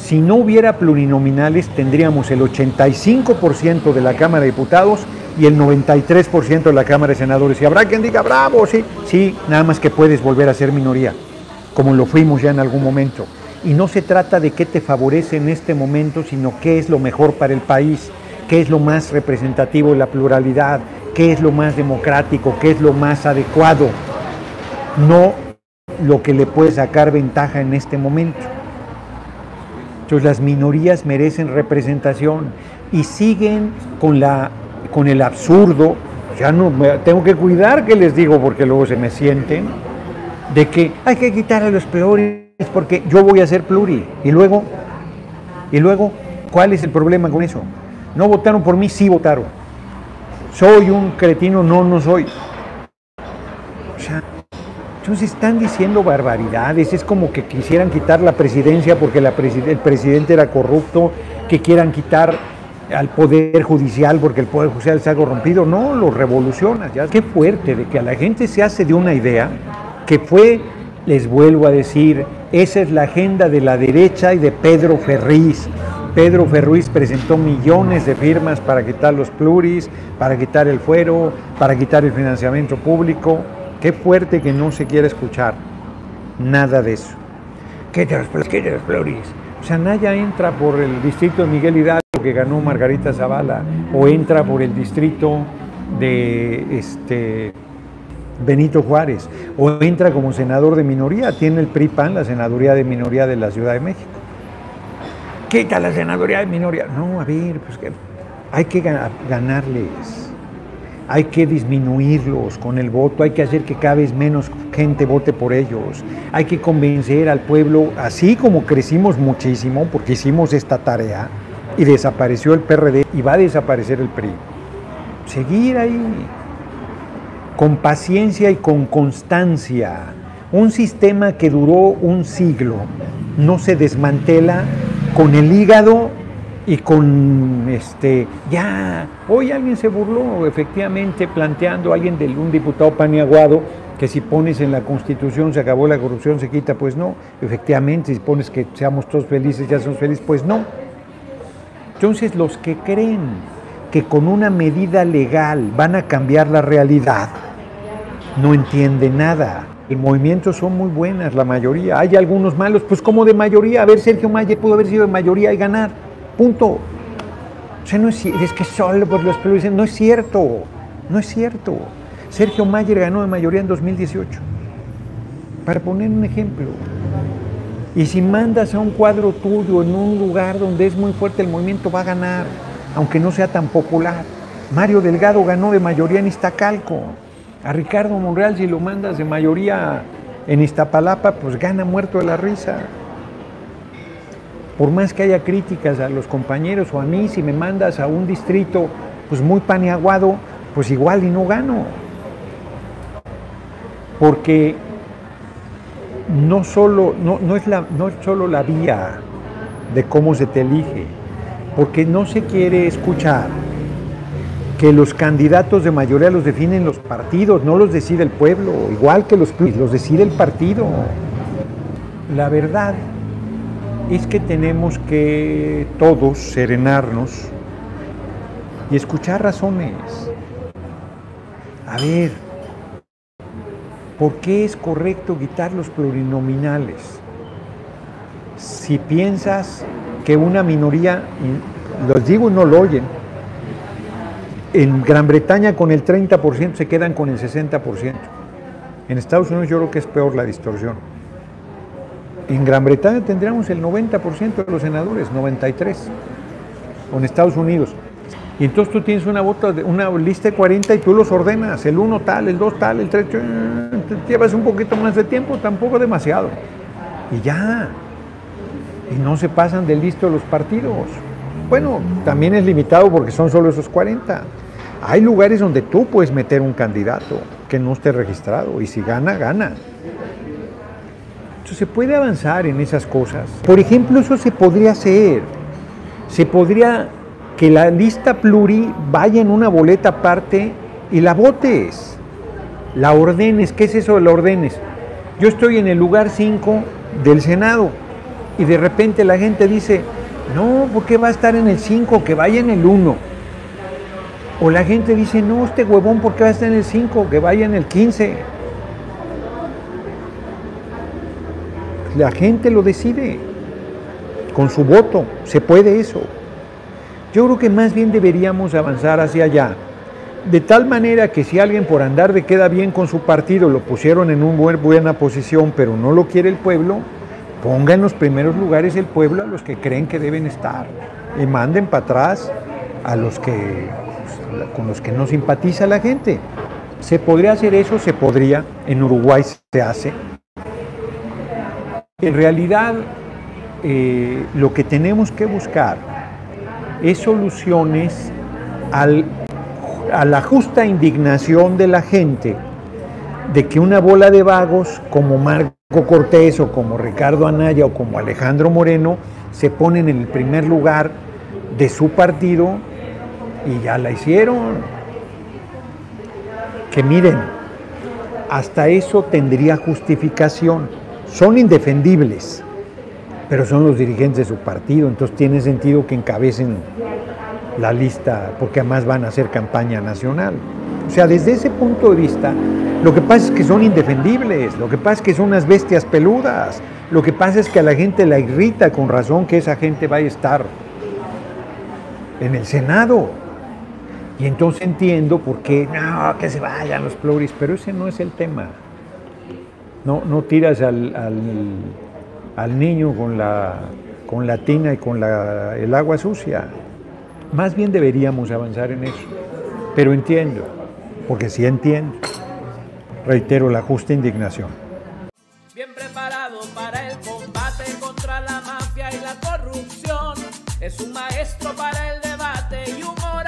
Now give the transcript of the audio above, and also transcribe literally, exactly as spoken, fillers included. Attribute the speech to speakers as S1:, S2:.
S1: Si no hubiera plurinominales, tendríamos el ochenta y cinco por ciento de la Cámara de Diputados y el noventa y tres por ciento de la Cámara de Senadores. Y habrá quien diga, bravo, sí, sí, nada más que puedes volver a ser minoría, como lo fuimos ya en algún momento. Y no se trata de qué te favorece en este momento, sino qué es lo mejor para el país, qué es lo más representativo de la pluralidad, qué es lo más democrático, qué es lo más adecuado, no lo que le puede sacar ventaja en este momento. Entonces las minorías merecen representación y siguen con, la, con el absurdo, ya no me tengo que cuidar que les digo porque luego se me sienten, de que hay que quitar a los pluris porque yo voy a ser pluri. Y luego, y luego, ¿cuál es el problema con eso? No votaron por mí, sí votaron. ¿Soy un cretino? No, no soy. O sea, entonces están diciendo barbaridades, es como que quisieran quitar la presidencia porque la preside- el presidente era corrupto, que quieran quitar al Poder Judicial porque el Poder Judicial se ha corrompido. No, lo revolucionas. Ya. Qué fuerte de que a la gente se hace de una idea que fue, les vuelvo a decir, esa es la agenda de la derecha y de Pedro Ferriz. Pedro Ferriz presentó millones de firmas para quitar los pluris, para quitar el fuero, para quitar el financiamiento público. Qué fuerte que no se quiera escuchar nada de eso. Quita los pluris, quita los pluris. O sea, Naya entra por el distrito de Miguel Hidalgo que ganó Margarita Zavala, o entra por el distrito de este, Benito Juárez, o entra como senador de minoría. Tiene el P R I P A N la senaduría de minoría de la Ciudad de México. Quita la senaduría de minoría. No, a ver, pues que hay que ganarles. Hay que disminuirlos con el voto, hay que hacer que cada vez menos gente vote por ellos, hay que convencer al pueblo, así como crecimos muchísimo, porque hicimos esta tarea, y desapareció el P R D, y va a desaparecer el P R I. Seguir ahí, con paciencia y con constancia. Un sistema que duró un siglo no se desmantela con el hígado y con este, ya, hoy alguien se burló efectivamente planteando, alguien de un diputado paniaguado, que si pones en la Constitución se acabó la corrupción, se quita, pues no, efectivamente, si pones que seamos todos felices, ya somos felices, pues no. Entonces los que creen que con una medida legal van a cambiar la realidad, no entienden nada. El movimiento son muy buenas, la mayoría, hay algunos malos, pues como de mayoría, a ver, Sergio Mayer pudo haber sido de mayoría y ganar. Punto. O sea, no es, es que solo por los pluris, no es cierto, no es cierto. Sergio Mayer ganó de mayoría en dos mil dieciocho, para poner un ejemplo. Y si mandas a un cuadro tuyo en un lugar donde es muy fuerte el movimiento, va a ganar, aunque no sea tan popular. Mario Delgado ganó de mayoría en Iztacalco. A Ricardo Monreal, si lo mandas de mayoría en Iztapalapa, pues gana muerto de la risa. Por más que haya críticas a los compañeros o a mí, si me mandas a un distrito pues muy paniaguado, pues igual y no gano. Porque no solo, no, no, es la, no es solo la vía de cómo se te elige, porque no se quiere escuchar que los candidatos de mayoría los definen los partidos, no los decide el pueblo, igual que los pluris, los decide el partido. La verdad es que tenemos que todos serenarnos y escuchar razones. A ver, ¿por qué es correcto quitar los plurinominales? Si piensas que una minoría, y los digo y no lo oyen, en Gran Bretaña con el treinta por ciento se quedan con el sesenta por ciento. En Estados Unidos yo creo que es peor la distorsión. En Gran Bretaña tendríamos el noventa por ciento de los senadores, noventa y tres por ciento, o en Estados Unidos. Y entonces tú tienes una, vota, una lista de cuarenta y tú los ordenas, el uno tal, el dos tal, el tres, te llevas un poquito más de tiempo, tampoco demasiado. Y ya, y no se pasan del listo los partidos. Bueno, también es limitado porque son solo esos cuarenta. Hay lugares donde tú puedes meter un candidato que no esté registrado, y si gana, gana. Se puede avanzar en esas cosas. Por ejemplo, eso se podría hacer. Se podría que la lista pluri vaya en una boleta aparte y la votes. La ordenes. ¿Qué es eso de la ordenes? Yo estoy en el lugar cinco del Senado. Y de repente la gente dice, no, ¿por qué va a estar en el cinco? Que vaya en el uno. O la gente dice, no, este huevón, ¿por qué va a estar en el cinco? Que vaya en el quince. La gente lo decide con su voto, se puede eso. Yo creo que más bien deberíamos avanzar hacia allá, de tal manera que si alguien por andar de queda bien con su partido lo pusieron en una buena posición, pero no lo quiere el pueblo, ponga en los primeros lugares el pueblo a los que creen que deben estar y manden para atrás a los que, con los que no simpatiza la gente. ¿Se podría hacer eso? Se podría. En Uruguay se hace. En realidad, eh, lo que tenemos que buscar es soluciones al, a la justa indignación de la gente de que una bola de vagos como Marco Cortés o como Ricardo Anaya o como Alejandro Moreno se ponen en el primer lugar de su partido y ya la hicieron. Que miren, hasta eso tendría justificación. Son indefendibles, pero son los dirigentes de su partido, entonces tiene sentido que encabecen la lista, porque además van a hacer campaña nacional. O sea, desde ese punto de vista, lo que pasa es que son indefendibles, lo que pasa es que son unas bestias peludas, lo que pasa es que a la gente la irrita con razón que esa gente vaya a estar en el Senado. Y entonces entiendo por qué, no, que se vayan los pluris, pero ese no es el tema. No, no tiras al, al, al niño con la, con la tina y con la, el agua sucia. Más bien deberíamos avanzar en eso. Pero entiendo, porque sí entiendo. Reitero, la justa indignación.
S2: Bien preparado para el combate contra la mafia y la corrupción. Es un maestro para el debate y humor.